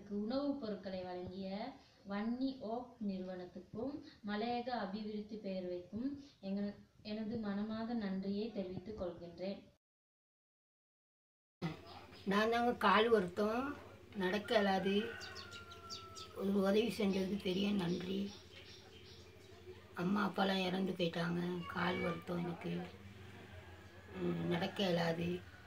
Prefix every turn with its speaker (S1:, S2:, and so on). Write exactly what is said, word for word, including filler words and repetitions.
S1: எங்களுக்கு உணவுப் பொருட்களை வழங்கிய வன்னி ஓப் நிறுவனத்துக்கும் மலையக அபிவிருத்தி பேரவைக்கும் எங்கள் எனது மனமார்ந்த நன்றியை தெரிவித்துக் கொள்கின்றேன்.
S2: நான் தாங்க கால் வருத்தம் நடக்க இயலாது, ஒரு உதவி செஞ்சதுக்கு பெரிய நன்றி. அம்மா அப்பாலாம் இறந்து போயிட்டாங்க, கால் வருத்தம் எனக்கு நடக்க இயலாது.